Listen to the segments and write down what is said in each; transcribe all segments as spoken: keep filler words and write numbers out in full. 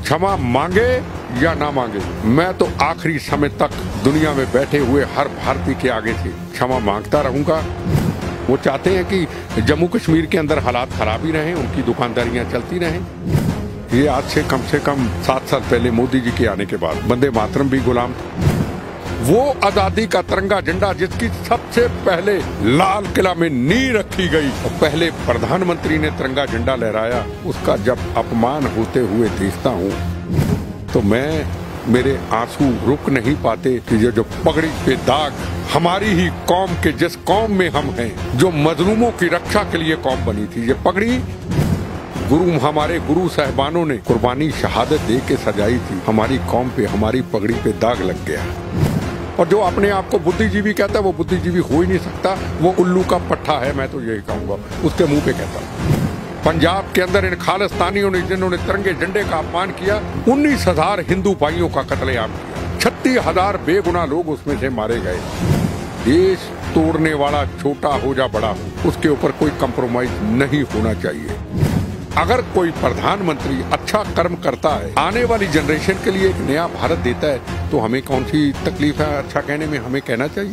क्षमा मांगे या ना मांगे, मैं तो आखिरी समय तक दुनिया में बैठे हुए हर भारतीय के आगे से क्षमा मांगता रहूंगा। वो चाहते हैं कि जम्मू कश्मीर के अंदर हालात खराब ही रहें, उनकी दुकानदारियां चलती रहें। ये आज से कम से कम सात साल पहले मोदी जी के आने के बाद वंदे मातरम भी गुलाम था। वो आजादी का तिरंगा झंडा जिसकी सबसे पहले लाल किला में नींव रखी गई और पहले प्रधानमंत्री ने तिरंगा झंडा लहराया, उसका जब अपमान होते हुए देखता हूँ तो मैं मेरे आंसू रुक नहीं पाते कि ये जो पगड़ी पे दाग हमारी ही कौम के, जिस कौम में हम हैं, जो मजलूमों की रक्षा के लिए कौम बनी थी, ये पगड़ी गुरु हमारे गुरु साहिबानों ने कुर्बानी शहादत दे के सजाई थी, हमारी कौम पे हमारी पगड़ी पे दाग लग गया। और जो अपने आप को बुद्धिजीवी कहता है वो बुद्धिजीवी हो ही नहीं सकता, वो उल्लू का पट्टा है, मैं तो यही कहूंगा, उसके मुंह पे कहता हूँ। पंजाब के अंदर इन खालिस्तानियों ने जिन्होंने तिरंगे झंडे का अपमान किया, उन्नीस हजार हिंदू भाइयों का कत्लेआम किया, छत्तीस हजार बेगुनाह लोग उसमें से मारे गए। देश तोड़ने वाला छोटा हो या बड़ा हो, उसके ऊपर कोई कंप्रोमाइज नहीं होना चाहिए। अगर कोई प्रधानमंत्री अच्छा कर्म करता है, आने वाली जनरेशन के लिए एक नया भारत देता है, तो हमें कौन सी तकलीफ है अच्छा कहने में, हमें कहना चाहिए।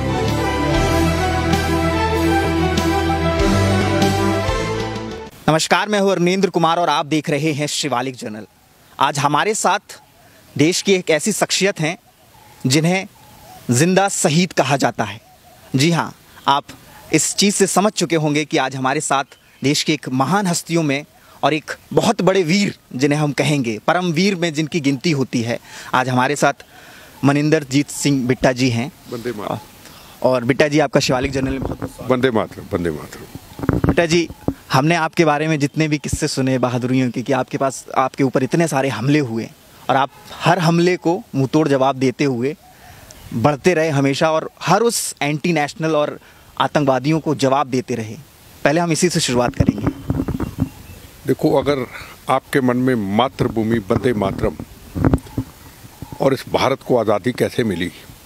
नमस्कार, मैं हूं अरविंद कुमार और आप देख रहे हैं शिवालिक जर्नल। आज हमारे साथ देश की एक ऐसी शख्सियत हैं जिन्हें जिंदा शहीद कहा जाता है। जी हां, आप इस चीज़ से समझ चुके होंगे कि आज हमारे साथ देश की एक महान हस्तियों में और एक बहुत बड़े वीर जिन्हें हम कहेंगे परम वीर में जिनकी गिनती होती है, आज हमारे साथ मनिंदरजीत सिंह बिट्टा जी हैं। वंदे मातरम। और बिट्टा जी, आपका शिवालिक जर्नल में बहुत वंदे मातरम। वंदे मातरम। बिट्टा जी, हमने आपके बारे में जितने भी किस्से सुने बहादुरियों के कि आपके पास आपके ऊपर इतने सारे हमले हुए और आप हर हमले को मुंहतोड़ जवाब देते हुए बढ़ते रहे हमेशा, और हर उस एंटी नेशनल और आतंकवादियों को जवाब देते रहे। पहले हम इसी से शुरुआत करेंगे। देखो, अगर आपके मन में मातृभूमि वंदे मातरम और इस भारत को आज़ादी कैसे मिली,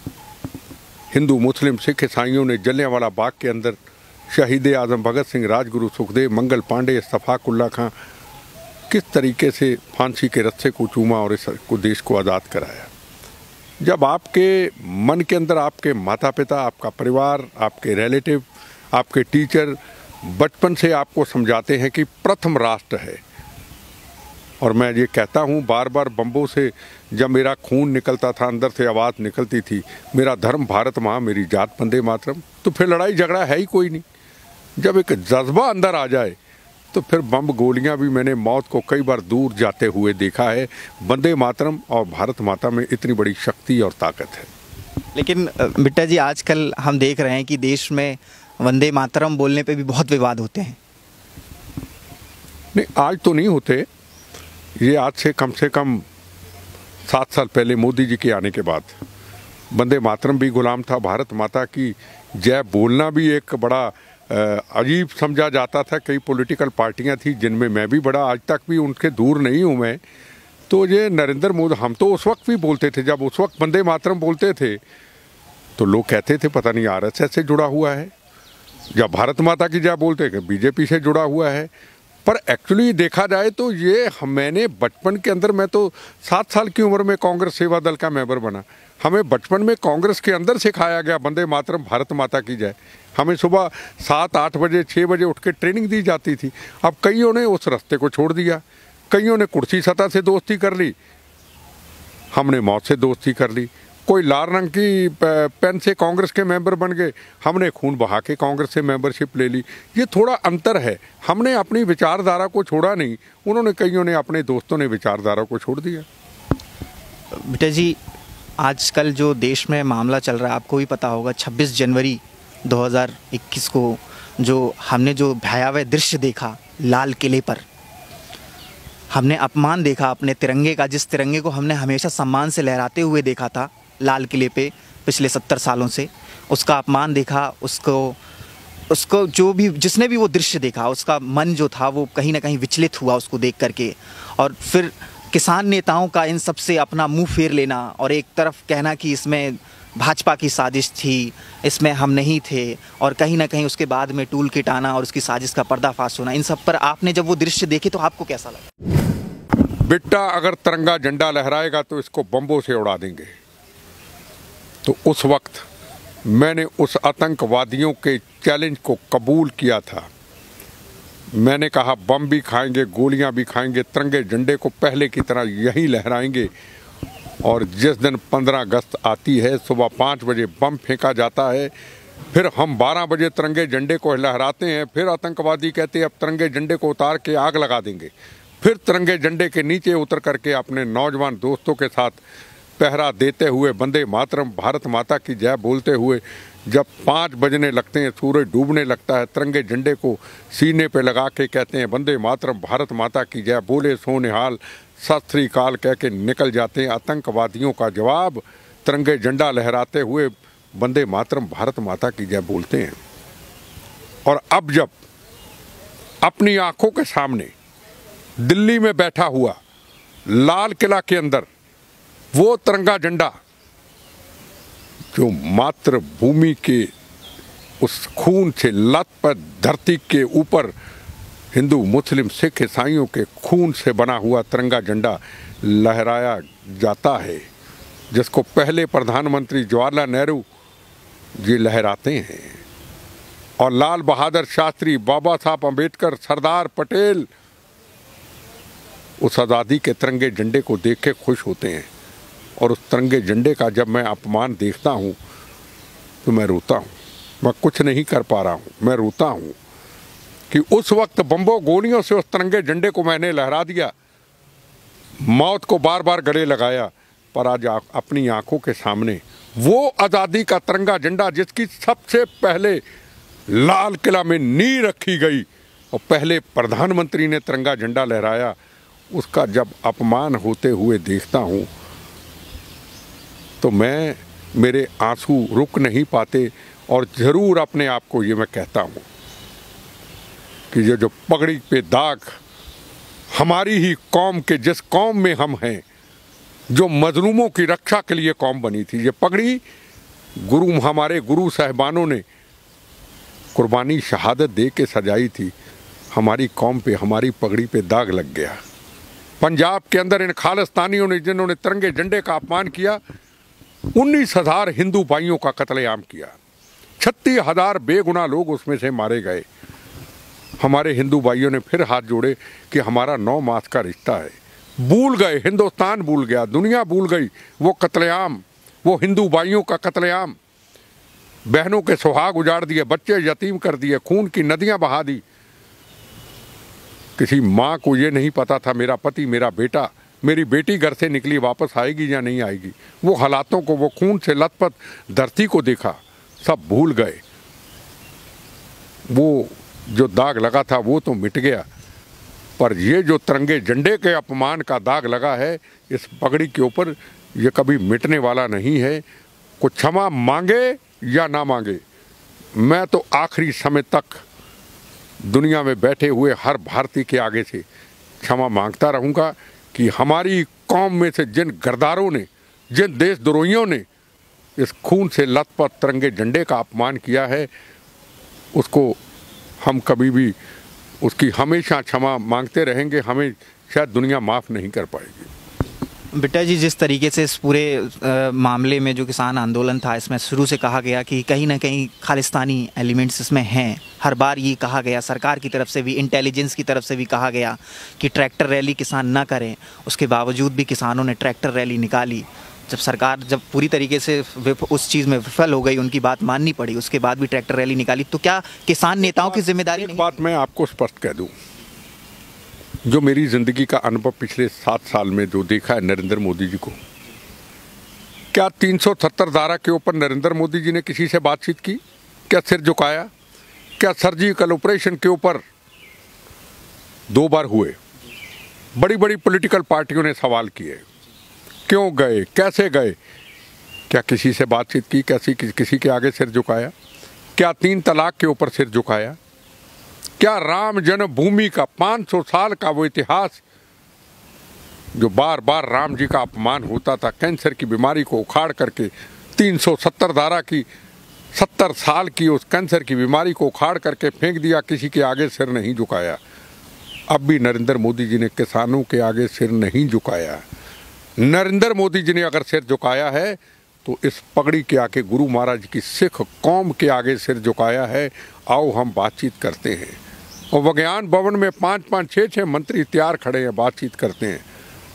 हिंदू मुस्लिम सिख ईसाइयों ने जलियांवाला बाग के अंदर शहीद आजम भगत सिंह, राजगुरु सुखदेव, मंगल पांडे, इस्तफाक उल्ला खां किस तरीके से फांसी के रस्से को चूमा और इस को देश को आज़ाद कराया। जब आपके मन के अंदर आपके माता पिता, आपका परिवार, आपके रिलेटिव, आपके टीचर बचपन से आपको समझाते हैं कि प्रथम राष्ट्र है, और मैं ये कहता हूँ बार बार, बम्बों से जब मेरा खून निकलता था, अंदर से आवाज़ निकलती थी, मेरा धर्म भारत माँ, मेरी जात वंदे मातरम, तो फिर लड़ाई झगड़ा है ही कोई नहीं। जब एक जज्बा अंदर आ जाए तो फिर बम गोलियां भी, मैंने मौत को कई बार दूर जाते हुए देखा है। वंदे मातरम और भारत माता में इतनी बड़ी शक्ति और ताकत है। लेकिन बिट्टा जी, आजकल हम देख रहे हैं कि देश में वंदे मातरम बोलने पे भी बहुत विवाद होते हैं। नहीं, आज तो नहीं होते, ये आज से कम से कम सात साल पहले मोदी जी के आने के बाद वंदे मातरम भी गुलाम था, भारत माता की जय बोलना भी एक बड़ा अजीब समझा जाता था। कई पॉलिटिकल पार्टियां थी जिनमें मैं भी बड़ा, आज तक भी उनके दूर नहीं हूं मैं। तो ये नरेंद्र मोदी, हम तो उस वक्त भी बोलते थे, जब उस वक्त वंदे मातरम बोलते थे तो लोग कहते थे पता नहीं आर एस एस से जुड़ा हुआ है, जब भारत माता की जय बोलते हैं बीजेपी से जुड़ा हुआ है। पर एक्चुअली देखा जाए तो ये मैंने बचपन के अंदर, मैं तो सात साल की उम्र में कांग्रेस सेवा दल का मेंबर बना, हमें बचपन में कांग्रेस के अंदर सिखाया गया वंदे मातरम, भारत माता की जय। हमें सुबह सात आठ बजे छः बजे उठ के ट्रेनिंग दी जाती थी। अब कईयों ने उस रास्ते को छोड़ दिया, कईयों ने कुर्सी सतह से दोस्ती कर ली, हमने मौत से दोस्ती कर ली। कोई लाल रंग की पेन से कांग्रेस के मेंबर बन गए, हमने खून बहा के कांग्रेस से मेंबरशिप ले ली। ये थोड़ा अंतर है, हमने अपनी विचारधारा को छोड़ा नहीं, उन्होंने, कईयों ने, अपने दोस्तों ने विचारधारा को छोड़ दिया। बेटा जी, आजकल जो देश में मामला चल रहा है, आपको भी पता होगा, छब्बीस जनवरी दो हज़ार इक्कीस को जो हमने जो भयावह दृश्य देखा लाल किले पर, हमने अपमान देखा अपने तिरंगे का, जिस तिरंगे को हमने हमेशा सम्मान से लहराते हुए देखा था लाल किले पे पिछले सत्तर सालों से, उसका अपमान देखा। उसको उसको जो भी, जिसने भी वो दृश्य देखा, उसका मन जो था वो कहीं ना कहीं विचलित हुआ उसको देख करके। और फिर किसान नेताओं का इन सब से अपना मुंह फेर लेना और एक तरफ कहना कि इसमें भाजपा की साजिश थी, इसमें हम नहीं थे, और कहीं ना कहीं उसके बाद में टूल किट आना और उसकी साजिश का पर्दाफाश होना, इन सब पर आपने जब वो दृश्य देखे तो आपको कैसा लगा? बेटा अगर तिरंगा झंडा लहराएगा तो इसको बम्बों से उड़ा देंगे। तो उस वक्त मैंने उस आतंकवादियों के चैलेंज को कबूल किया था। मैंने कहा बम भी खाएंगे, गोलियां भी खाएंगे, तिरंगे झंडे को पहले की तरह यहीं लहराएंगे। और जिस दिन पंद्रह अगस्त आती है, सुबह पाँच बजे बम फेंका जाता है, फिर हम बारह बजे तिरंगे झंडे को लहराते हैं। फिर आतंकवादी कहते हैं अब तिरंगे झंडे को उतार के आग लगा देंगे। फिर तिरंगे झंडे के नीचे उतर करके अपने नौजवान दोस्तों के साथ पहरा देते हुए वंदे मातरम, भारत माता की जय बोलते हुए जब पाँच बजने लगते हैं, सूरज डूबने लगता है, तिरंगे झंडे को सीने पे लगा के कहते हैं वंदे मातरम, भारत माता की जय, बोले सोनिहाल, सत श्री अकाल कह के निकल जाते हैं। आतंकवादियों का जवाब तिरंगे झंडा लहराते हुए वंदे मातरम, भारत माता की जय बोलते हैं। और अब जब अपनी आंखों के सामने दिल्ली में बैठा हुआ लाल किला के अंदर वो तिरंगा झंडा जो मातृभूमि के उस खून से लथपथ धरती के ऊपर हिंदू, मुस्लिम, सिख, ईसाइयों के खून से बना हुआ तिरंगा झंडा लहराया जाता है, जिसको पहले प्रधानमंत्री जवाहरलाल नेहरू जी लहराते हैं और लाल बहादुर शास्त्री, बाबा साहब अम्बेडकर, सरदार पटेल उस आज़ादी के तिरंगे झंडे को देख के खुश होते हैं। और उस तिरंगे झंडे का जब मैं अपमान देखता हूँ तो मैं रोता हूँ। मैं कुछ नहीं कर पा रहा हूँ, मैं रोता हूँ कि उस वक्त बम्बों गोलियों से उस तिरंगे झंडे को मैंने लहरा दिया, मौत को बार बार गले लगाया, पर आज अपनी आंखों के सामने वो आज़ादी का तिरंगा झंडा जिसकी सबसे पहले लाल किला में नींव रखी गई और पहले प्रधानमंत्री ने तिरंगा झंडा लहराया, उसका जब अपमान होते हुए देखता हूँ तो मैं मेरे आंसू रुक नहीं पाते। और ज़रूर अपने आप को ये मैं कहता हूँ कि ये जो पगड़ी पे दाग हमारी ही कौम के, जिस कौम में हम हैं, जो मजलूमों की रक्षा के लिए कौम बनी थी, ये पगड़ी गुरु हमारे गुरु साहिबानों ने कुर्बानी शहादत दे के सजाई थी। हमारी कौम पे, हमारी पगड़ी पे दाग लग गया। पंजाब के अंदर इन खालिस्तानियों ने जिन्होंने तिरंगे झंडे का अपमान किया, उन्नीस हजार हिंदू भाइयों का कत्लेआम किया, छत्तीस हजार बेगुनाह लोग उसमें से मारे गए। हमारे हिंदू भाइयों ने फिर हाथ जोड़े कि हमारा नौ मास का रिश्ता है। भूल गए, हिंदुस्तान भूल गया, दुनिया भूल गई वो कत्लेआम, वो हिंदू भाइयों का कत्लेआम। बहनों के सुहाग उजाड़ दिए, बच्चे यतीम कर दिए, खून की नदियां बहा दी। किसी माँ को ये नहीं पता था मेरा पति, मेरा बेटा, मेरी बेटी घर से निकली वापस आएगी या नहीं आएगी। वो हालातों को, वो खून से लथपथ धरती को देखा, सब भूल गए। वो जो दाग लगा था वो तो मिट गया, पर ये जो तिरंगे झंडे के अपमान का दाग लगा है इस पगड़ी के ऊपर, ये कभी मिटने वाला नहीं है। कुछ क्षमा मांगे या ना मांगे, मैं तो आखिरी समय तक दुनिया में बैठे हुए हर भारतीय के आगे से क्षमा मांगता रहूँगा कि हमारी कौम में से जिन गद्दारों ने, जिन देशद्रोहियों ने इस खून से लथपथ तिरंगे झंडे का अपमान किया है, उसको हम कभी भी, उसकी हमेशा क्षमा मांगते रहेंगे। हमें शायद दुनिया माफ़ नहीं कर पाएगी। बेटा जी, जिस तरीके से इस पूरे आ, मामले में जो किसान आंदोलन था, इसमें शुरू से कहा गया कि कहीं ना कहीं खालिस्तानी एलिमेंट्स इसमें हैं। हर बार ये कहा गया, सरकार की तरफ से भी, इंटेलिजेंस की तरफ से भी कहा गया कि ट्रैक्टर रैली किसान ना करें। उसके बावजूद भी किसानों ने ट्रैक्टर रैली निकाली। जब सरकार जब पूरी तरीके से उस चीज़ में विफल हो गई, उनकी बात माननी पड़ी, उसके बाद भी ट्रैक्टर रैली निकाली, तो क्या किसान नेताओं की जिम्मेदारी नहीं? बात मैं आपको स्पष्ट कह दूँ, जो मेरी ज़िंदगी का अनुभव पिछले सात साल में जो देखा है नरेंद्र मोदी जी को, क्या तीन सौ सत्तर धारा के ऊपर नरेंद्र मोदी जी ने किसी से बातचीत की? क्या सिर झुकाया? क्या सर्जिकल ऑपरेशन के ऊपर दो बार हुए? बड़ी बड़ी पॉलिटिकल पार्टियों ने सवाल किए, क्यों गए, कैसे गए? क्या किसी से बातचीत की? कैसी किसी के आगे सिर झुकाया? क्या तीन तलाक के ऊपर सिर झुकाया? क्या राम जन्मभूमि का पाँच सौ साल का वो इतिहास, जो बार बार राम जी का अपमान होता था, कैंसर की बीमारी को उखाड़ करके तीन सौ सत्तर धारा की सत्तर साल की उस कैंसर की बीमारी को उखाड़ करके फेंक दिया, किसी के आगे सिर नहीं झुकाया? अब भी नरेंद्र मोदी जी ने किसानों के आगे सिर नहीं झुकाया। नरेंद्र मोदी जी ने अगर सिर झुकाया है तो इस पगड़ी के आगे गुरु महाराज की सिख कौम के आगे सिर झुकाया है। आओ हम बातचीत करते हैं। और विज्ञान भवन में पाँच पाँच छः छः मंत्री तैयार खड़े हैं, बातचीत करते हैं।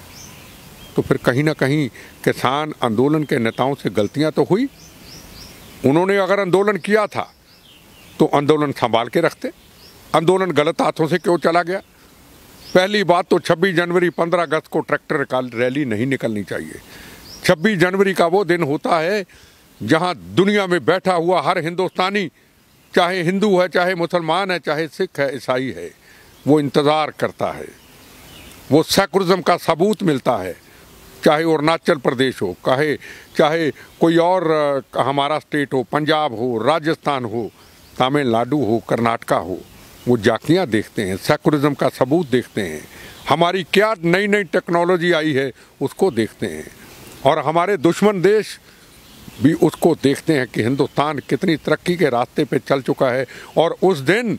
तो फिर कहीं ना कहीं किसान आंदोलन के नेताओं से गलतियां तो हुई। उन्होंने अगर आंदोलन किया था तो आंदोलन संभाल के रखते। आंदोलन गलत हाथों से क्यों चला गया? पहली बात तो छब्बीस जनवरी पंद्रह अगस्त को ट्रैक्टर रैली नहीं निकलनी चाहिए। छब्बीस जनवरी का वो दिन होता है जहां दुनिया में बैठा हुआ हर हिंदुस्तानी, चाहे हिंदू है, चाहे मुसलमान है, चाहे सिख है, ईसाई है, वो इंतज़ार करता है। वो सेकुलरिज्म का सबूत मिलता है। चाहे अरुणाचल प्रदेश हो, चाहे चाहे कोई और हमारा स्टेट हो, पंजाब हो, राजस्थान हो, तमिलनाडु हो, कर्नाटका हो, वो जाकियाँ देखते हैं, सेकुलरिज्म का सबूत देखते हैं। हमारी क्या नई नई टेक्नोलॉजी आई है उसको देखते हैं। और हमारे दुश्मन देश भी उसको देखते हैं कि हिंदुस्तान कितनी तरक्की के रास्ते पे चल चुका है। और उस दिन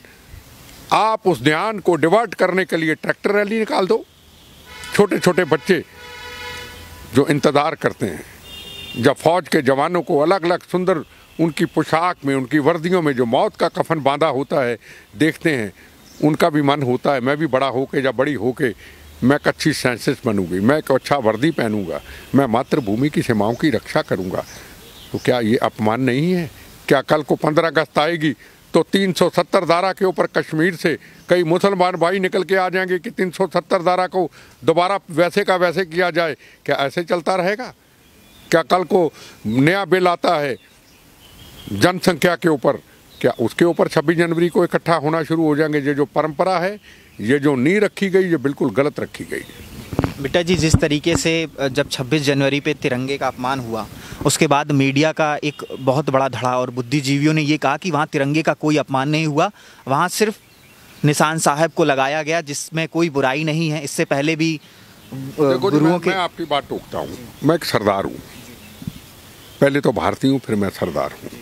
आप उस ध्यान को डिवर्ट करने के लिए ट्रैक्टर रैली निकाल दो। छोटे छोटे बच्चे जो इंतज़ार करते हैं, जब फौज के जवानों को अलग अलग सुंदर उनकी पोशाक में, उनकी वर्दियों में जो मौत का कफन बांधा होता है, देखते हैं, उनका भी मन होता है मैं भी बड़ा होके, जब बड़ी होके मैं एक अच्छी साइंटिस्ट बनूंगी, मैं एक अच्छा वर्दी पहनूंगा, मैं मातृभूमि की सीमाओं की रक्षा करूंगा। तो क्या ये अपमान नहीं है? क्या कल को पंद्रह अगस्त आएगी तो तीन सौ सत्तर धारा के ऊपर कश्मीर से कई मुसलमान भाई निकल के आ जाएंगे कि तीन सौ सत्तर धारा को दोबारा वैसे का वैसे किया जाए? क्या ऐसे चलता रहेगा? क्या कल को नया बिल आता है जनसंख्या के ऊपर, क्या उसके ऊपर छब्बीस जनवरी को इकट्ठा होना शुरू हो जाएंगे? ये जो परंपरा है, ये जो नींव रखी गई, ये बिल्कुल गलत रखी गई है। बेटा जी, जिस तरीके से जब छब्बीस जनवरी पे तिरंगे का अपमान हुआ, उसके बाद मीडिया का एक बहुत बड़ा धड़ा और बुद्धिजीवियों ने ये कहा कि वहाँ तिरंगे का कोई अपमान नहीं हुआ, वहाँ सिर्फ निशान साहब को लगाया गया, जिसमें कोई बुराई नहीं है। इससे पहले भी गुरुओं के... मैं आपकी बात टोकता हूँ। मैं एक सरदार हूँ, पहले तो भारतीय हूँ, फिर मैं सरदार हूँ।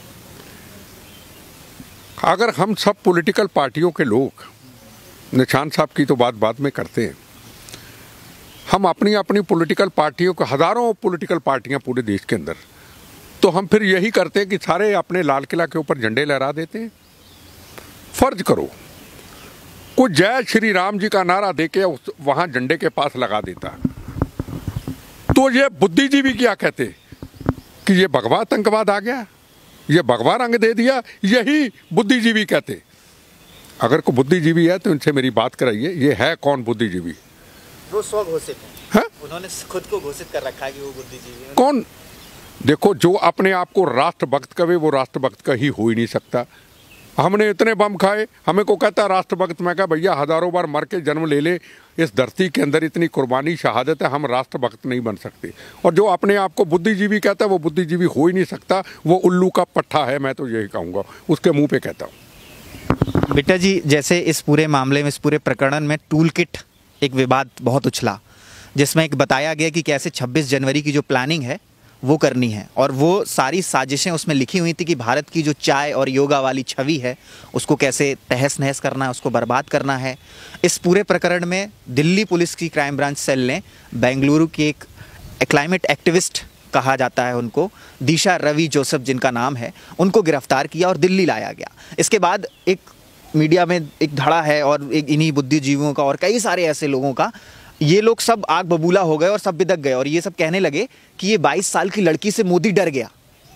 अगर हम सब पॉलिटिकल पार्टियों के लोग, निशान साहब की तो बात बाद में करते हैं, हम अपनी अपनी पॉलिटिकल पार्टियों को, हज़ारों पॉलिटिकल पार्टियां पूरे देश के अंदर, तो हम फिर यही करते हैं कि सारे अपने लाल किला के ऊपर झंडे लहरा देते हैं। फर्ज करो कोई जय श्री राम जी का नारा देके उस वहां झंडे के पास लगा देता, तो ये बुद्धिजीवी क्या कहते कि ये भगवा आतंकवाद आ गया, ये भगवा रंग दे दिया, यही बुद्धिजीवी कहते। अगर कोई बुद्धिजीवी है तो इनसे मेरी बात कराइए, ये है कौन बुद्धिजीवी? वो स्वघोषित है, है? उन्होंने खुद को घोषित कर रखा है कि वो बुद्धिजीवी है। कौन? देखो, जो अपने आप को राष्ट्रभक्त कहे वो राष्ट्रभक्त का ही हो ही नहीं सकता। हमने इतने बम खाए, हमें को कहता राष्ट्रभक्त। मैं कहा भैया हजारों बार मर के जन्म ले ले, इस धरती के अंदर इतनी कुर्बानी शहादत है, हम राष्ट्रभक्त नहीं बन सकते। और जो अपने आप को बुद्धिजीवी कहता है वो बुद्धिजीवी हो ही नहीं सकता, वो उल्लू का पट्टा है। मैं तो यही कहूँगा, उसके मुँह पे कहता हूँ। बेटा जी, जैसे इस पूरे मामले में, इस पूरे प्रकरण में टूल किट एक विवाद बहुत उछला, जिसमें एक बताया गया कि कैसे छब्बीस जनवरी की जो प्लानिंग है वो करनी है, और वो सारी साजिशें उसमें लिखी हुई थी कि भारत की जो चाय और योगा वाली छवि है उसको कैसे तहस नहस करना है, उसको बर्बाद करना है। इस पूरे प्रकरण में दिल्ली पुलिस की क्राइम ब्रांच सेल ने बेंगलुरु की एक क्लाइमेट एक्टिविस्ट कहा जाता है उनको, दिशा रवि जोसेफ जिनका नाम है, उनको गिरफ्तार किया और दिल्ली लाया गया। इसके बाद एक मीडिया में एक धड़ा है, और एक इन्हीं बुद्धिजीवियों का और कई सारे ऐसे लोगों का, ये लोग सब आग बबूला हो गए और सब बिदक गए, और ये सब कहने लगे कि ये बाईस साल की लड़की से मोदी डर गया।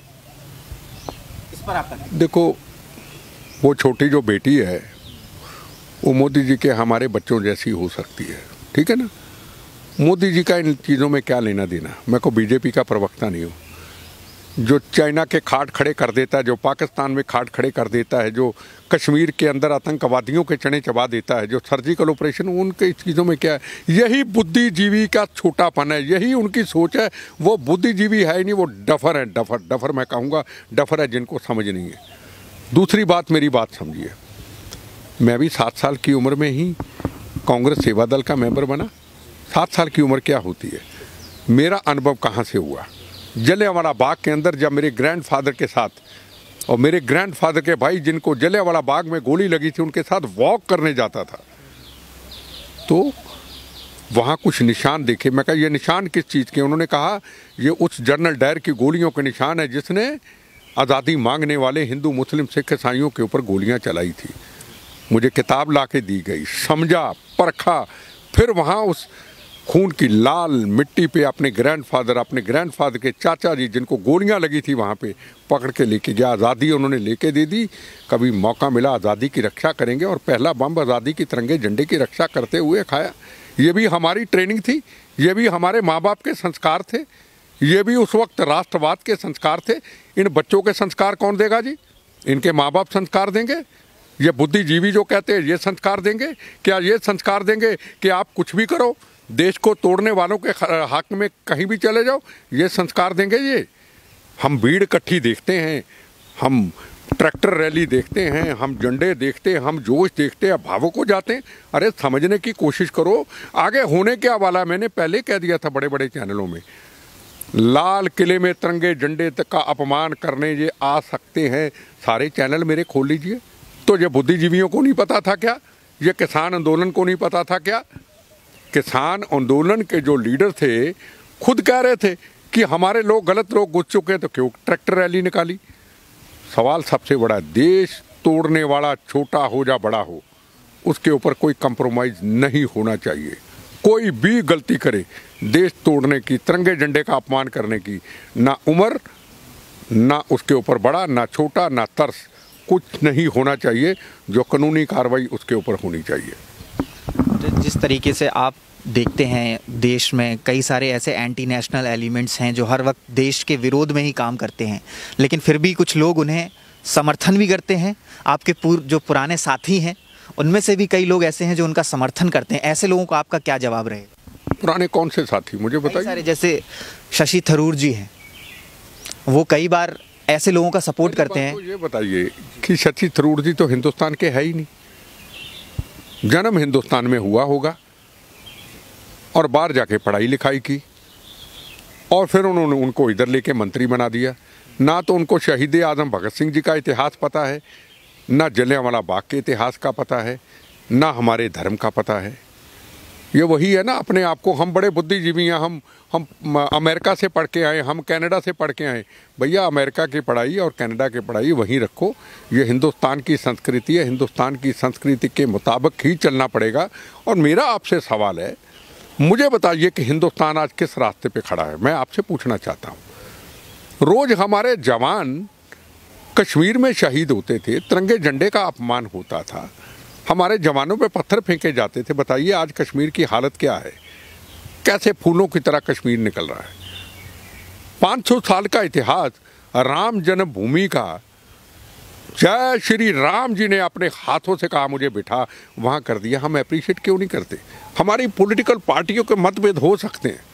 इस पर आपका देखो, वो छोटी जो बेटी है वो मोदी जी के हमारे बच्चों जैसी हो सकती है, ठीक है ना। मोदी जी का इन चीज़ों में क्या लेना देना। मैं को बीजेपी का प्रवक्ता नहीं हूँ। जो चाइना के खाट खड़े कर देता है, जो पाकिस्तान में खाट खड़े कर देता है, जो कश्मीर के अंदर आतंकवादियों के चने चबा देता है, जो सर्जिकल ऑपरेशन, उनके चीज़ों में क्या है? यही बुद्धिजीवी का छोटापन है, यही उनकी सोच है। वो बुद्धिजीवी है ही नहीं, वो डफर है। डफर डफर मैं कहूँगा डफर है, जिनको समझ नहीं है। दूसरी बात, मेरी बात समझिए, मैं भी सात साल की उम्र में ही कांग्रेस सेवा दल का मेंबर बना। सात साल की उम्र क्या होती है? मेरा अनुभव कहाँ से हुआ? जलियांवाला बाग के अंदर जब मेरे ग्रैंडफादर के साथ, और मेरे ग्रैंडफादर के भाई जिनको जलियांवाला बाग में गोली लगी थी, उनके साथ वॉक करने जाता था। तो वहाँ कुछ निशान देखे। मैं कहा ये निशान किस चीज़ के? उन्होंने कहा ये उस जनरल डायर की गोलियों के निशान है जिसने आज़ादी मांगने वाले हिंदू मुस्लिम सिख ईसाइयों के ऊपर गोलियाँ चलाई थी। मुझे किताब ला के दी गई, समझा, परखा, फिर वहाँ उस खून की लाल मिट्टी पे अपने ग्रैंडफादर अपने ग्रैंडफादर के चाचा जी जिनको गोलियां लगी थी वहाँ पे पकड़ के लेके गया। आज़ादी उन्होंने लेके दे दी। कभी मौका मिला आज़ादी की रक्षा करेंगे, और पहला बम आज़ादी की तिरंगे झंडे की रक्षा करते हुए खाया। ये भी हमारी ट्रेनिंग थी, ये भी हमारे माँ बाप के संस्कार थे, ये भी उस वक्त राष्ट्रवाद के संस्कार थे। इन बच्चों के संस्कार कौन देगा जी? इनके माँ बाप संस्कार देंगे? ये बुद्धिजीवी जो कहते हैं ये संस्कार देंगे? क्या ये संस्कार देंगे कि आप कुछ भी करो, देश को तोड़ने वालों के हक में कहीं भी चले जाओ? ये संस्कार देंगे ये? हम भीड़ इकट्ठी देखते हैं, हम ट्रैक्टर रैली देखते हैं, हम झंडे देखते हैं, हम जोश देखते हैं, भावुक हो जाते हैं। अरे समझने की कोशिश करो आगे होने क्या वाला। मैंने पहले कह दिया था बड़े बड़े चैनलों में, लाल किले में तिरंगे झंडे तक का अपमान करने ये आ सकते हैं। सारे चैनल मेरे खोल लीजिए। तो ये बुद्धिजीवियों को नहीं पता था क्या? ये किसान आंदोलन को नहीं पता था क्या? किसान आंदोलन के जो लीडर थे खुद कह रहे थे कि हमारे लोग गलत लोग घुस चुके हैं, तो क्यों ट्रैक्टर रैली निकाली? सवाल सबसे बड़ा, देश तोड़ने वाला छोटा हो या बड़ा हो, उसके ऊपर कोई कंप्रोमाइज नहीं होना चाहिए। कोई भी गलती करे देश तोड़ने की, तिरंगे झंडे का अपमान करने की, ना उम्र, ना उसके ऊपर बड़ा, ना छोटा, ना तर्स, कुछ नहीं होना चाहिए। जो कानूनी कार्रवाई उसके ऊपर होनी चाहिए। जिस तरीके से आप देखते हैं देश में कई सारे ऐसे एंटी नेशनल एलिमेंट्स हैं जो हर वक्त देश के विरोध में ही काम करते हैं, लेकिन फिर भी कुछ लोग उन्हें समर्थन भी करते हैं। आपके पूर्व जो पुराने साथी हैं उनमें से भी कई लोग ऐसे हैं जो उनका समर्थन करते हैं। ऐसे लोगों को आपका क्या जवाब रहेगा? पुराने कौन से साथी मुझे बताइए? सारे, जैसे शशि थरूर जी हैं, वो कई बार ऐसे लोगों का सपोर्ट करते हैं। तो ये बताइए कि शशि थरूर जी तो हिंदुस्तान के है ही नहीं। जन्म हिंदुस्तान में हुआ होगा और बाहर जाके पढ़ाई लिखाई की, और फिर उन्होंने उनको इधर लेके मंत्री बना दिया। ना तो उनको शहीद आजम भगत सिंह जी का इतिहास पता है, ना जलियांवाला बाग के इतिहास का पता है, ना हमारे धर्म का पता है। ये वही है ना, अपने आप को हम बड़े बुद्धिजीवी हैं, हम हम अमेरिका से पढ़ के आए, हम कनाडा से पढ़ के आए। भैया अमेरिका की पढ़ाई और कनाडा की पढ़ाई वहीं रखो। ये हिंदुस्तान की संस्कृति है, हिंदुस्तान की संस्कृति के मुताबिक ही चलना पड़ेगा। और मेरा आपसे सवाल है, मुझे बताइए कि हिंदुस्तान आज किस रास्ते पे खड़ा है? मैं आपसे पूछना चाहता हूँ। रोज़ हमारे जवान कश्मीर में शहीद होते थे, तिरंगे झंडे का अपमान होता था, हमारे जवानों पे पत्थर फेंके जाते थे। बताइए आज कश्मीर की हालत क्या है? कैसे फूलों की तरह कश्मीर निकल रहा है। पाँच सौ साल का इतिहास, राम जन्मभूमि का, जय श्री राम जी ने अपने हाथों से कहा मुझे बिठा, वहाँ कर दिया। हम अप्रिशिएट क्यों नहीं करते? हमारी पॉलिटिकल पार्टियों के मतभेद हो सकते हैं,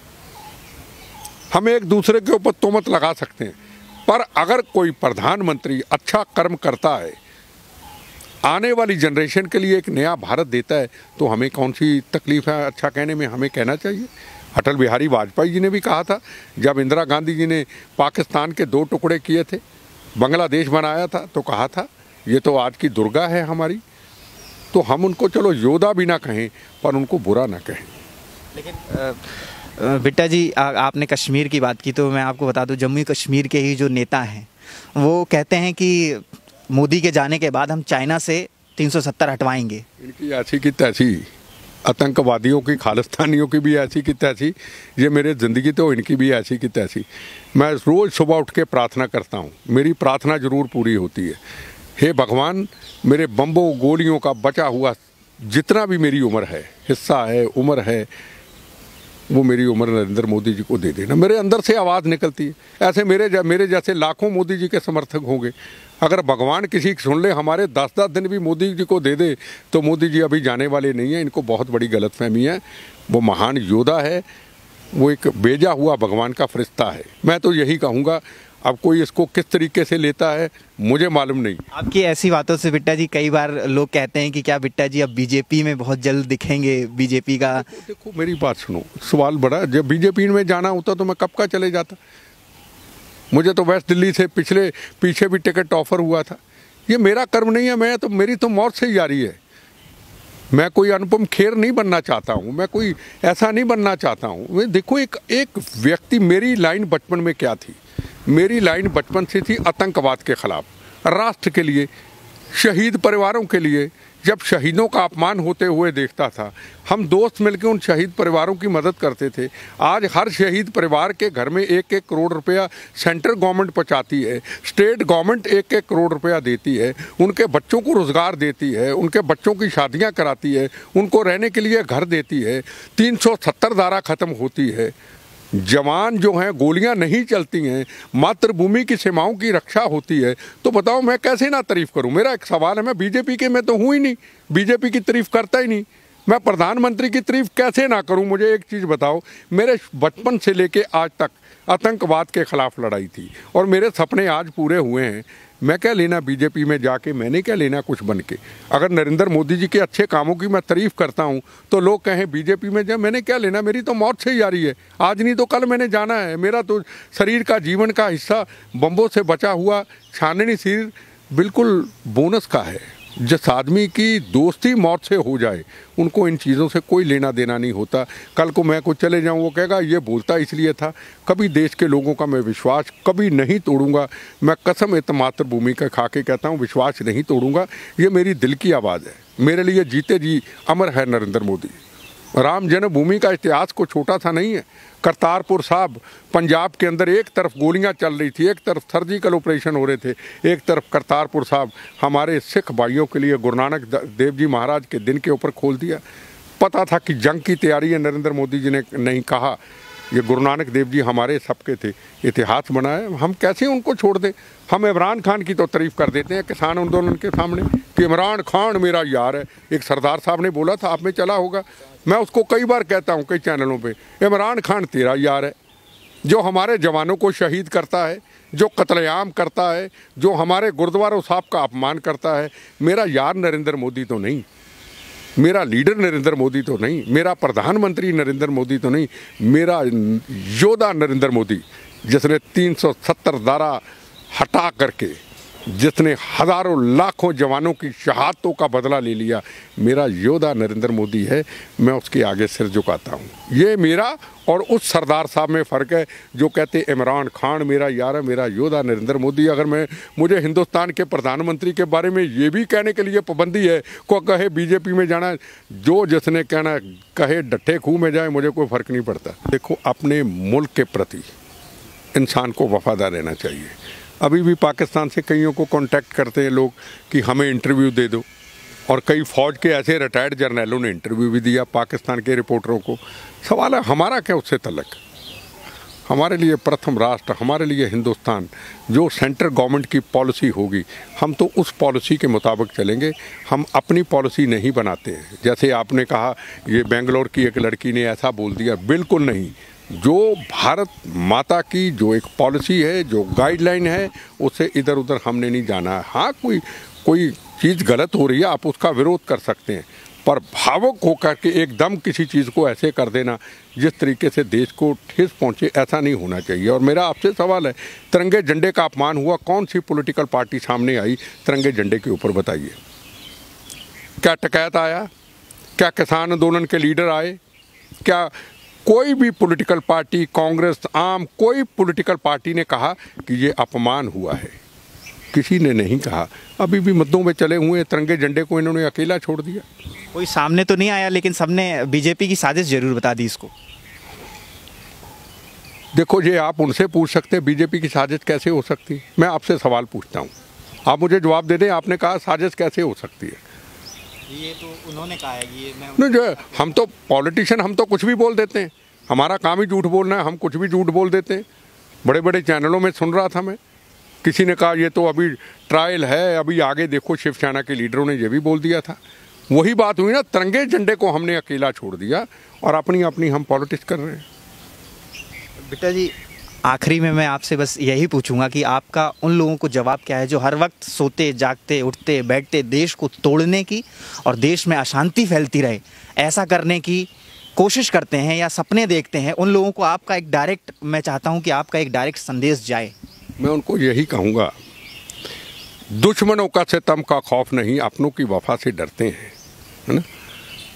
हम एक दूसरे के ऊपर तोहमत लगा सकते हैं, पर अगर कोई प्रधानमंत्री अच्छा कर्म करता है, आने वाली जनरेशन के लिए एक नया भारत देता है, तो हमें कौन सी तकलीफ है अच्छा कहने में? हमें कहना चाहिए। अटल बिहारी वाजपेयी जी ने भी कहा था, जब इंदिरा गांधी जी ने पाकिस्तान के दो टुकड़े किए थे, बांग्लादेश बनाया था, तो कहा था ये तो आज की दुर्गा है हमारी। तो हम उनको चलो योद्धा भी ना कहें, पर उनको बुरा ना कहें। लेकिन बिट्टा जी, आ, आपने कश्मीर की बात की, तो मैं आपको बता दूं, जम्मू कश्मीर के ही जो नेता हैं वो कहते हैं कि मोदी के जाने के बाद हम चाइना से तीन सौ सत्तर हटवाएंगे। इनकी ऐसी की तैसी, आतंकवादियों की, खालिस्तानियों की भी ऐसी की तैसी, ये मेरे ज़िंदगी तो इनकी भी ऐसी की तैसी। मैं रोज़ सुबह उठ के प्रार्थना करता हूँ, मेरी प्रार्थना ज़रूर पूरी होती है। हे भगवान, मेरे बम्बों गोलियों का बचा हुआ जितना भी मेरी उम्र है, हिस्सा है, उम्र है, वो मेरी उम्र नरेंद्र मोदी जी को दे देना। मेरे अंदर से आवाज़ निकलती है, ऐसे मेरे जा, मेरे जैसे लाखों मोदी जी के समर्थक होंगे। अगर भगवान किसी की सुन ले, हमारे दस दस दिन भी मोदी जी को दे दे, तो मोदी जी अभी जाने वाले नहीं हैं। इनको बहुत बड़ी गलतफहमी है। वो महान योद्धा है, वो एक भेजा हुआ भगवान का फरिश्ता है। मैं तो यही कहूँगा, अब कोई इसको किस तरीके से लेता है मुझे मालूम नहीं। आपकी ऐसी बातों से बिट्टा जी कई बार लोग कहते हैं कि क्या बिट्टा जी अब बीजेपी में बहुत जल्द दिखेंगे? बीजेपी का देखो, देखो मेरी बात सुनो, सवाल बड़ा, जब बीजेपी में जाना होता तो मैं कब का चले जाता। मुझे तो वेस्ट दिल्ली से पिछले पीछे भी टिकट ऑफर हुआ था। ये मेरा कर्म नहीं है, मैं तो मेरी तो मौत से ही जारी है। मैं कोई अनुपम खेर नहीं बनना चाहता हूँ, मैं कोई ऐसा नहीं बनना चाहता हूँ। देखो एक एक व्यक्ति, मेरी लाइन बचपन में क्या थी? मेरी लाइन बचपन से थी आतंकवाद के खिलाफ, राष्ट्र के लिए, शहीद परिवारों के लिए। जब शहीदों का अपमान होते हुए देखता था, हम दोस्त मिलकर उन शहीद परिवारों की मदद करते थे। आज हर शहीद परिवार के घर में एक एक करोड़ रुपया सेंट्रल गवर्नमेंट पहुंचाती है, स्टेट गवर्नमेंट एक एक करोड़ रुपया देती है, उनके बच्चों को रोज़गार देती है, उनके बच्चों की शादियां कराती है, उनको रहने के लिए घर देती है। तीन सौ सत्तर धारा ख़त्म होती है, जवान जो हैं गोलियां नहीं चलती हैं, मातृभूमि की सीमाओं की रक्षा होती है। तो बताओ मैं कैसे ना तारीफ करूं? मेरा एक सवाल है, मैं बीजेपी के मैं तो हूं ही नहीं, बीजेपी की तारीफ करता ही नहीं, मैं प्रधानमंत्री की तारीफ कैसे ना करूं? मुझे एक चीज़ बताओ, मेरे बचपन से लेके आज तक आतंकवाद के खिलाफ लड़ाई थी और मेरे सपने आज पूरे हुए हैं। मैं क्या लेना बीजेपी में जाके, मैंने क्या लेना कुछ बन के? अगर नरेंद्र मोदी जी के अच्छे कामों की मैं तारीफ करता हूं तो लोग कहें बीजेपी में जा, मैंने क्या लेना? मेरी तो मौत से ही जारी है, आज नहीं तो कल मैंने जाना है। मेरा तो शरीर का, जीवन का हिस्सा बम्बों से बचा हुआ छाननी शरीर बिल्कुल बोनस का है। जिस आदमी की दोस्ती मौत से हो जाए, उनको इन चीज़ों से कोई लेना देना नहीं होता। कल को मैं कुछ चले जाऊं, वो कहेगा ये बोलता इसलिए था। कभी देश के लोगों का मैं विश्वास कभी नहीं तोड़ूंगा। मैं कसम इत मातृभूमि का खा के कहता हूं, विश्वास नहीं तोड़ूंगा। ये मेरी दिल की आवाज़ है, मेरे लिए जीते जी अमर है नरेंद्र मोदी। राम जन्मभूमि का इतिहास को छोटा सा नहीं है। करतारपुर साहब, पंजाब के अंदर एक तरफ गोलियां चल रही थी, एक तरफ सर्जिकल ऑपरेशन हो रहे थे, एक तरफ करतारपुर साहब हमारे सिख भाइयों के लिए गुरु नानक देव जी महाराज के दिन के ऊपर खोल दिया। पता था कि जंग की तैयारी है, नरेंद्र मोदी जी ने नहीं कहा। ये गुरु नानक देव जी हमारे सबके थे, इतिहास बनाया, हम कैसे उनको छोड़ दें? हम इमरान खान की तो तारीफ कर देते हैं किसान आंदोलन के सामने कि इमरान खान मेरा यार है। एक सरदार साहब ने बोला था, आप में चला होगा, मैं उसको कई बार कहता हूँ कई चैनलों पे, इमरान खान तेरा यार है, जो हमारे जवानों को शहीद करता है, जो कत्लेआम करता है, जो हमारे गुरुद्वारों साहब का अपमान करता है। मेरा यार नरेंद्र मोदी तो नहीं, मेरा लीडर नरेंद्र मोदी तो नहीं, मेरा प्रधानमंत्री नरेंद्र मोदी तो नहीं, मेरा योद्धा नरेंद्र मोदी, जिसने तीन सौ सत्तर धारा हटा करके, जिसने हज़ारों लाखों जवानों की शहादतों का बदला ले लिया, मेरा योद्धा नरेंद्र मोदी है। मैं उसके आगे सिर झुकाता हूँ। ये मेरा और उस सरदार साहब में फ़र्क है जो कहते इमरान खान मेरा यार है, मेरा योद्धा नरेंद्र मोदी। अगर मैं मुझे हिंदुस्तान के प्रधानमंत्री के बारे में ये भी कहने के लिए पाबंदी है, को कहे बीजेपी में जाना, जो जिसने कहना कहे डट्ठे खूह में जाए, मुझे कोई फ़र्क नहीं पड़ता। देखो, अपने मुल्क के प्रति इंसान को वफादार रहना चाहिए। अभी भी पाकिस्तान से कईयों को कांटेक्ट करते हैं लोग कि हमें इंटरव्यू दे दो, और कई फ़ौज के ऐसे रिटायर्ड जर्नलों ने इंटरव्यू भी दिया पाकिस्तान के रिपोर्टरों को। सवाल है हमारा क्या उससे तल्लक? हमारे लिए प्रथम राष्ट्र, हमारे लिए हिंदुस्तान, जो सेंट्रल गवर्नमेंट की पॉलिसी होगी हम तो उस पॉलिसी के मुताबिक चलेंगे। हम अपनी पॉलिसी नहीं बनाते हैं। जैसे आपने कहा ये बेंगलोर की एक लड़की ने ऐसा बोल दिया, बिल्कुल नहीं। जो भारत माता की जो एक पॉलिसी है, जो गाइडलाइन है, उसे इधर उधर हमने नहीं जाना है। हाँ, कोई कोई चीज़ गलत हो रही है, आप उसका विरोध कर सकते हैं, पर भावुक होकर के एकदम किसी चीज़ को ऐसे कर देना जिस तरीके से देश को ठेस पहुंचे, ऐसा नहीं होना चाहिए। और मेरा आपसे सवाल है, तिरंगे झंडे का अपमान हुआ, कौन सी पॉलिटिकल पार्टी सामने आई तिरंगे झंडे के ऊपर? बताइए, क्या टकैत आया? क्या किसान आंदोलन के लीडर आए? क्या कोई भी पॉलिटिकल पार्टी, कांग्रेस, आम कोई पॉलिटिकल पार्टी ने कहा कि ये अपमान हुआ है? किसी ने नहीं कहा। अभी भी मुद्दों में चले हुए तिरंगे झंडे को इन्होंने अकेला छोड़ दिया। कोई सामने तो नहीं आया, लेकिन सबने बीजेपी की साजिश जरूर बता दी इसको। देखो, ये आप उनसे पूछ सकते हैं बीजेपी की साजिश कैसे हो सकती है। मैं आपसे सवाल पूछता हूँ, आप मुझे जवाब दे दें। आपने कहा साजिश कैसे हो सकती है? ये तो उन्होंने कहा है, ये मैं नहीं, जो है, हम तो पॉलिटिशियन, हम तो कुछ भी बोल देते हैं। हमारा काम ही झूठ बोलना है, हम कुछ भी झूठ बोल देते हैं। बड़े बड़े चैनलों में सुन रहा था मैं, किसी ने कहा ये तो अभी ट्रायल है, अभी आगे देखो। शिवसेना के लीडरों ने ये भी बोल दिया था। वही बात हुई ना, तिरंगे झंडे को हमने अकेला छोड़ दिया और अपनी अपनी हम पॉलिटिक्स कर रहे हैं। बेटा जी, आखिरी में मैं आपसे बस यही पूछूंगा कि आपका उन लोगों को जवाब क्या है जो हर वक्त सोते जागते उठते बैठते देश को तोड़ने की और देश में अशांति फैलती रहे ऐसा करने की कोशिश करते हैं या सपने देखते हैं? उन लोगों को आपका एक डायरेक्ट, मैं चाहता हूं कि आपका एक डायरेक्ट संदेश जाए। मैं उनको यही कहूँगा, दुश्मनों का सितम का खौफ नहीं, अपनों की वफा से डरते हैं, है ना।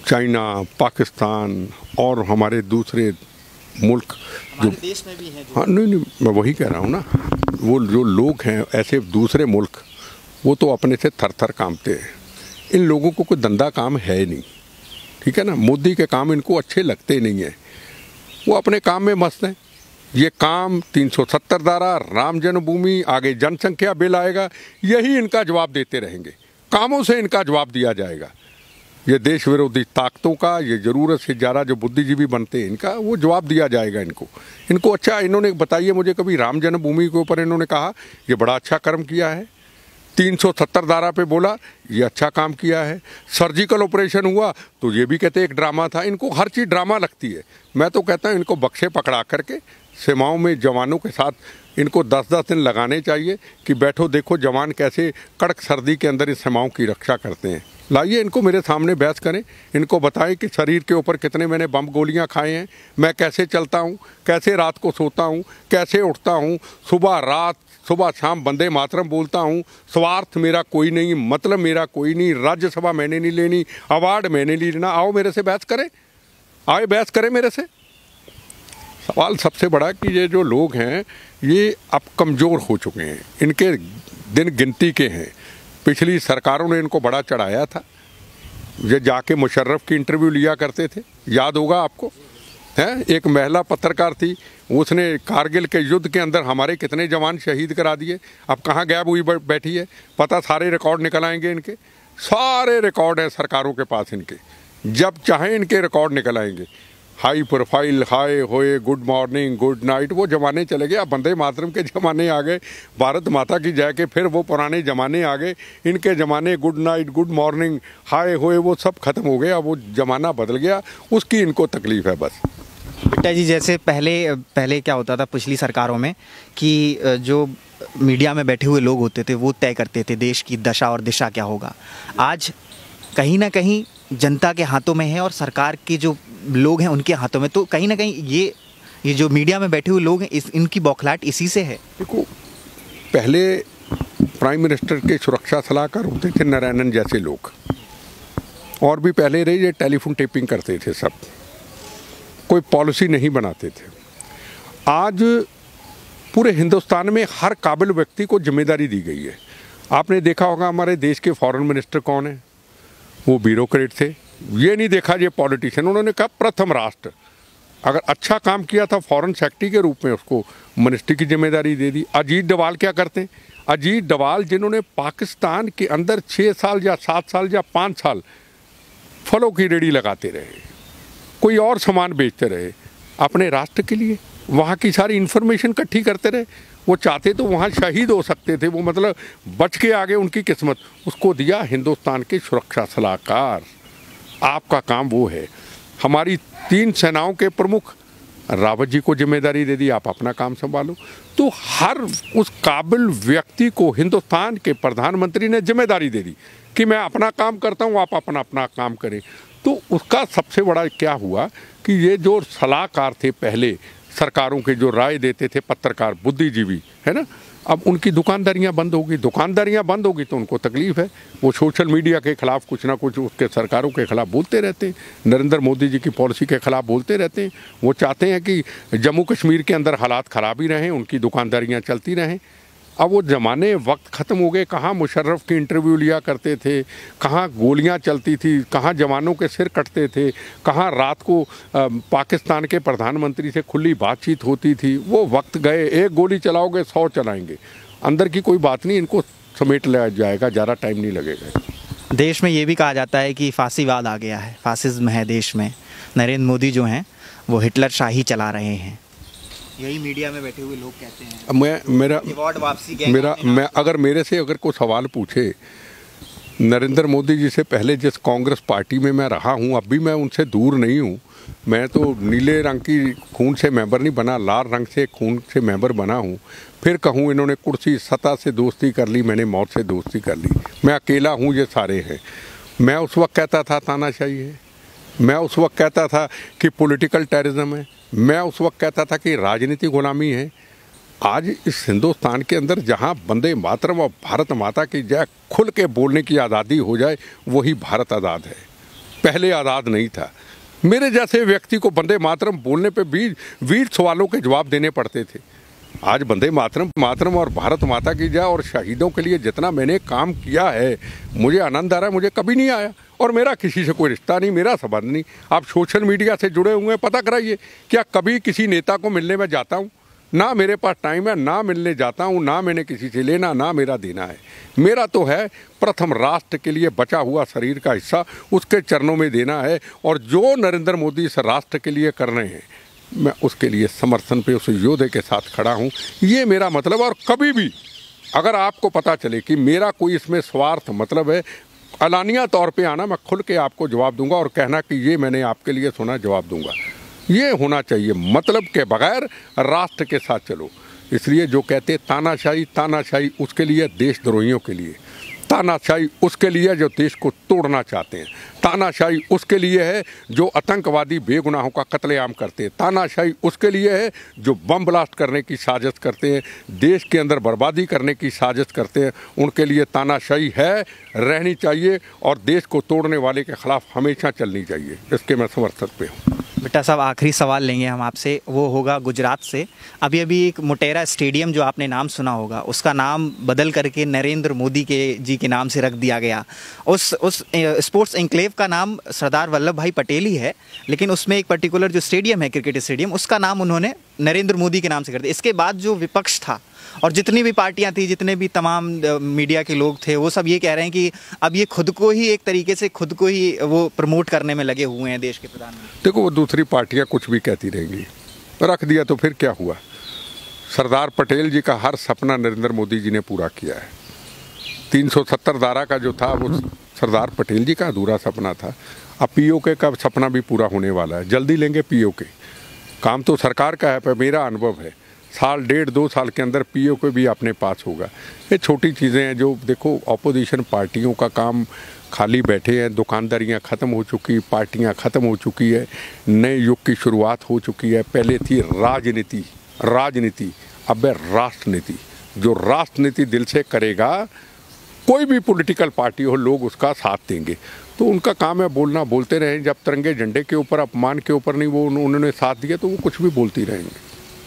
चाइना, पाकिस्तान और हमारे दूसरे मुल्क जो देश में भी हैं जो... हाँ नहीं नहीं मैं वही कह रहा हूँ ना, वो जो लोग हैं ऐसे दूसरे मुल्क, वो तो अपने से थर थर कांपते हैं। इन लोगों को कोई धंधा काम है नहीं, ठीक है ना। मोदी के काम इनको अच्छे लगते नहीं हैं, वो अपने काम में मस्त हैं। ये काम तीन सौ सत्तर धारा, राम जन्मभूमि, आगे जनसंख्या बिल आएगा, यही इनका जवाब देते रहेंगे। कामों से इनका जवाब दिया जाएगा। ये देश विरोधी ताकतों का, ये ज़रूरत से ज़्यादा जो बुद्धिजीवी बनते हैं इनका, वो जवाब दिया जाएगा इनको। इनको अच्छा, इन्होंने बताइए मुझे कभी राम जन्मभूमि के ऊपर इन्होंने कहा ये बड़ा अच्छा कर्म किया है, तीन सौ सत्तर धारा पे बोला ये अच्छा काम किया है, सर्जिकल ऑपरेशन हुआ तो ये भी कहते एक ड्रामा था। इनको हर चीज़ ड्रामा लगती है। मैं तो कहता हूँ इनको बक्से पकड़ा करके सीमाओं में जवानों के साथ इनको दस दस दिन लगाने चाहिए कि बैठो देखो जवान कैसे कड़क सर्दी के अंदर इस सीमाओं की रक्षा करते हैं। लाइए इनको मेरे सामने बहस करें, इनको बताएं कि शरीर के ऊपर कितने मैंने बम गोलियां खाए हैं, मैं कैसे चलता हूं, कैसे रात को सोता हूं, कैसे उठता हूं, सुबह रात सुबह शाम वंदे मातरम बोलता हूं, स्वार्थ मेरा कोई नहीं, मतलब मेरा कोई नहीं, राज्यसभा मैंने नहीं लेनी, अवार्ड मैंने नहीं लेना। आओ मेरे से बहस करें, आए बहस करें मेरे से। सवाल सबसे बड़ा कि ये जो लोग हैं ये अब कमज़ोर हो चुके हैं, इनके दिन गिनती के हैं। पिछली सरकारों ने इनको बड़ा चढ़ाया था, ये जाके मुशर्रफ की इंटरव्यू लिया करते थे, याद होगा आपको, हैं। एक महिला पत्रकार थी, उसने कारगिल के युद्ध के अंदर हमारे कितने जवान शहीद करा दिए, अब कहाँ गायब हुई बैठी है, पता सारे रिकॉर्ड निकल आएंगे इनके, सारे रिकॉर्ड हैं सरकारों के पास इनके, जब चाहें इनके रिकॉर्ड निकल आएंगे। हाई प्रोफाइल, हाय होए, गुड मॉर्निंग, गुड नाइट, वो ज़माने चले गए। अब वंदे मातरम के ज़माने आ गए, भारत माता की जय के फिर वो पुराने ज़माने आ गए। इनके ज़माने good night, good morning, hi होए, वो सब खत्म हो गया, वो ज़माना बदल गया, उसकी इनको तकलीफ़ है बस। बिट्टा जी, जैसे पहले पहले क्या होता था पिछली सरकारों में कि जो मीडिया में बैठे हुए लोग होते थे वो तय करते थे देश की दशा और दिशा क्या होगा। आज कहीं ना कहीं जनता के हाथों में है और सरकार के जो लोग हैं उनके हाथों में, तो कहीं ना कहीं ये ये जो मीडिया में बैठे हुए लोग हैं इस इनकी बौखलाहट इसी से है। देखो, पहले प्राइम मिनिस्टर के सुरक्षा सलाहकार होते थे नारायणन जैसे लोग, और भी पहले रहे ये टेलीफोन टेपिंग करते थे, सब कोई पॉलिसी नहीं बनाते थे। आज पूरे हिंदुस्तान में हर काबिल व्यक्ति को जिम्मेदारी दी गई है। आपने देखा होगा हमारे देश के फॉरेन मिनिस्टर कौन है, वो ब्यूरोक्रेट थे, ये नहीं देखा ये पॉलिटिशियन। उन्होंने कहा प्रथम राष्ट्र, अगर अच्छा काम किया था फॉरेन सेक्रेटरी के रूप में उसको मिनिस्ट्री की जिम्मेदारी दे दी। अजीत डोभाल क्या करते हैं, अजीत डोभाल जिन्होंने पाकिस्तान के अंदर छः साल या सात साल या पाँच साल फलों की रेडी लगाते रहे, कोई और सामान बेचते रहे अपने राष्ट्र के लिए, वहाँ की सारी इन्फॉर्मेशन इकट्ठी करते रहे। वो चाहते तो वहाँ शहीद हो सकते थे, वो मतलब बच के आगे उनकी किस्मत, उसको दिया हिंदुस्तान के सुरक्षा सलाहकार। आपका काम वो है। हमारी तीन सेनाओं के प्रमुख रावत जी को जिम्मेदारी दे दी, आप अपना काम संभालो। तो हर उस काबिल व्यक्ति को हिंदुस्तान के प्रधानमंत्री ने जिम्मेदारी दे दी कि मैं अपना काम करता हूँ, आप अपना अपना काम करें। तो उसका सबसे बड़ा क्या हुआ कि ये जो सलाहकार थे पहले सरकारों के, जो राय देते थे पत्रकार, बुद्धिजीवी, है ना, अब उनकी दुकानदारियां बंद होगी। दुकानदारियां बंद होगी तो उनको तकलीफ है, वो सोशल मीडिया के खिलाफ कुछ ना कुछ उसके सरकारों के खिलाफ बोलते रहते हैं, नरेंद्र मोदी जी की पॉलिसी के खिलाफ बोलते रहते हैं। वो चाहते हैं कि जम्मू कश्मीर के अंदर हालात ख़राब ही रहें, उनकी दुकानदारियां चलती रहें। अब वो ज़माने वक्त ख़त्म हो गए। कहाँ मुशर्रफ की इंटरव्यू लिया करते थे, कहाँ गोलियां चलती थी, कहाँ जवानों के सिर कटते थे, कहाँ रात को आ, पाकिस्तान के प्रधानमंत्री से खुली बातचीत होती थी। वो वक्त गए। एक गोली चलाओगे सौ चलाएंगे, अंदर की कोई बात नहीं, इनको समेट लिया जाएगा, ज़्यादा टाइम नहीं लगेगा। देश में ये भी कहा जाता है कि फांसीवाद आ गया है, फासिज्म है देश में, नरेंद्र मोदी जो हैं वो हिटलर शाही चला रहे हैं, यही मीडिया में बैठे हुए लोग कहते हैं। मैं मेरा अवार्ड वापसी मेरा मैं अगर मेरे से अगर कोई सवाल पूछे, नरेंद्र मोदी जी से पहले जिस कांग्रेस पार्टी में मैं रहा हूं, अब भी मैं उनसे दूर नहीं हूं। मैं तो नीले रंग की खून से मेंबर नहीं बना, लाल रंग से खून से मेंबर बना हूं। फिर कहूं इन्होंने कुर्सी सत्ता से दोस्ती कर ली, मैंने मौत से दोस्ती कर ली। मैं अकेला हूं, ये सारे हैं। मैं उस वक्त कहता था तानाशाही है, मैं उस वक्त कहता था कि पॉलिटिकल टेररिज्म है, मैं उस वक्त कहता था कि राजनीतिक गुलामी है। आज इस हिंदुस्तान के अंदर जहां वंदे मातरम और भारत माता की जय खुल के बोलने की आज़ादी हो जाए, वही भारत आज़ाद है। पहले आज़ाद नहीं था। मेरे जैसे व्यक्ति को वंदे मातरम बोलने पे भी वीर सवालों के जवाब देने पड़ते थे। आज वंदे मातरम मातरम और भारत माता की जय और शहीदों के लिए जितना मैंने काम किया है, मुझे आनंद आ रहा है। मुझे कभी नहीं आया और मेरा किसी से कोई रिश्ता नहीं, मेरा संबंध नहीं। आप सोशल मीडिया से जुड़े हुए हैं, पता कराइए क्या कभी किसी नेता को मिलने में जाता हूँ? ना मेरे पास टाइम है, ना मिलने जाता हूँ, ना मैंने किसी से लेना, ना मेरा देना है। मेरा तो है प्रथम राष्ट्र के लिए बचा हुआ शरीर का हिस्सा उसके चरणों में देना है, और जो नरेंद्र मोदी इस राष्ट्र के लिए कर रहे हैं, मैं उसके लिए समर्थन पे उस योद्धे के साथ खड़ा हूँ। ये मेरा मतलब। और कभी भी अगर आपको पता चले कि मेरा कोई इसमें स्वार्थ मतलब है, अलानिया तौर पे आना, मैं खुल के आपको जवाब दूंगा और कहना कि ये मैंने आपके लिए सुना, जवाब दूंगा। ये होना चाहिए, मतलब के बगैर राष्ट्र के साथ चलो। इसलिए जो कहते तानाशाही तानाशाही उसके लिए, देशद्रोहियों के लिए। तानाशाही उसके लिए जो देश को तोड़ना चाहते हैं। तानाशाही उसके लिए है जो आतंकवादी बेगुनाहों का कत्लेआम करते हैं। तानाशाही उसके लिए है जो बम ब्लास्ट करने की साजिश करते हैं, देश के अंदर बर्बादी करने की साजिश करते हैं। उनके लिए तानाशाही है, रहनी चाहिए, और देश को तोड़ने वाले के खिलाफ हमेशा चलनी चाहिए। इसके मैं समर्थक पे हूँ। बेटा साहब, आखिरी सवाल लेंगे हम आपसे, वो होगा गुजरात से। अभी अभी एक मोटेरा स्टेडियम जो आपने नाम सुना होगा, उसका नाम बदल करके नरेंद्र मोदी के जी के नाम से रख दिया गया। उस उस स्पोर्ट्स एन्क्लेव का नाम सरदार वल्लभ भाई पटेल ही है, लेकिन उसमें एक पर्टिकुलर जो स्टेडियम है, क्रिकेट स्टेडियम, उसका नाम उन्होंने नरेंद्र मोदी के नाम से कर दिया। इसके बाद जो विपक्ष था और जितनी भी पार्टियां थी, जितने भी तमाम मीडिया के लोग थे, वो सब ये कह रहे हैं कि अब ये खुद को ही एक तरीके से खुद को ही वो प्रमोट करने में लगे हुए हैं देश के प्रधानमंत्री। देखो, वो दूसरी पार्टियां कुछ भी कहती रहेंगी, रख दिया तो फिर क्या हुआ? सरदार पटेल जी का हर सपना नरेंद्र मोदी जी ने पूरा किया है। तीन सौ सत्तर धारा का जो था वो सरदार पटेल जी का अधूरा सपना था। अब पीओके का सपना भी पूरा होने वाला है, जल्दी लेंगे पीओके। काम तो सरकार का है, पर मेरा अनुभव है साल डेढ़ दो साल के अंदर पीओके भी अपने पास होगा। ये छोटी चीज़ें हैं जो देखो, अपोजिशन पार्टियों का काम खाली बैठे हैं, दुकानदारियां ख़त्म हो चुकी, पार्टियां ख़त्म हो चुकी है, नए युग की शुरुआत हो चुकी है। पहले थी राजनीति राजनीति अब है राष्ट्रनीति। जो राष्ट्रनीति दिल से करेगा, कोई भी पॉलिटिकल पार्टी हो, लोग उसका साथ देंगे। तो उनका काम है बोलना, बोलते रहें। जब तिरंगे झंडे के ऊपर, अपमान के ऊपर नहीं वो उन्होंने साथ दिया, तो वो कुछ भी बोलती रहेंगे।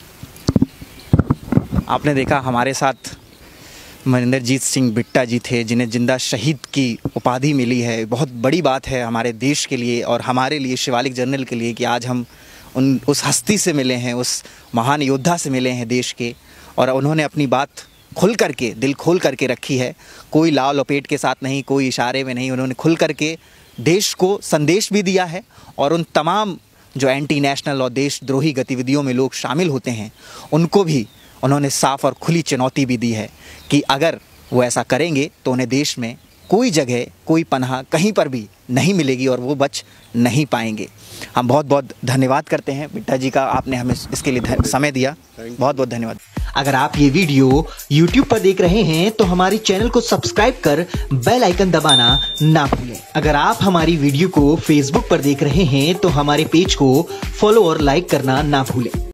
आपने देखा हमारे साथ मनिंदरजीत सिंह बिट्टा जी थे, जिन्हें जिंदा शहीद की उपाधि मिली है। बहुत बड़ी बात है हमारे देश के लिए और हमारे लिए, शिवालिक जर्नल के लिए, कि आज हम उन उस हस्ती से मिले हैं, उस महान योद्धा से मिले हैं देश के, और उन्होंने अपनी बात खुल करके, दिल खोल करके रखी है। कोई लाव लपेट के साथ नहीं, कोई इशारे में नहीं, उन्होंने खुल करके देश को संदेश भी दिया है। और उन तमाम जो एंटी नेशनल और देशद्रोही गतिविधियों में लोग शामिल होते हैं, उनको भी उन्होंने साफ और खुली चुनौती भी दी है कि अगर वो ऐसा करेंगे तो उन्हें देश में कोई जगह, कोई पनाह कहीं पर भी नहीं मिलेगी और वो बच नहीं पाएंगे। हम बहुत बहुत धन्यवाद करते हैं बिट्टा जी का, आपने हमें इसके लिए समय दिया। बहुत बहुत धन्यवाद। अगर आप ये वीडियो यूट्यूब पर देख रहे हैं तो हमारे चैनल को सब्सक्राइब कर बेल आइकन दबाना ना भूलें। अगर आप हमारी वीडियो को फेसबुक पर देख रहे हैं तो हमारे पेज को फॉलो और लाइक करना ना भूलें।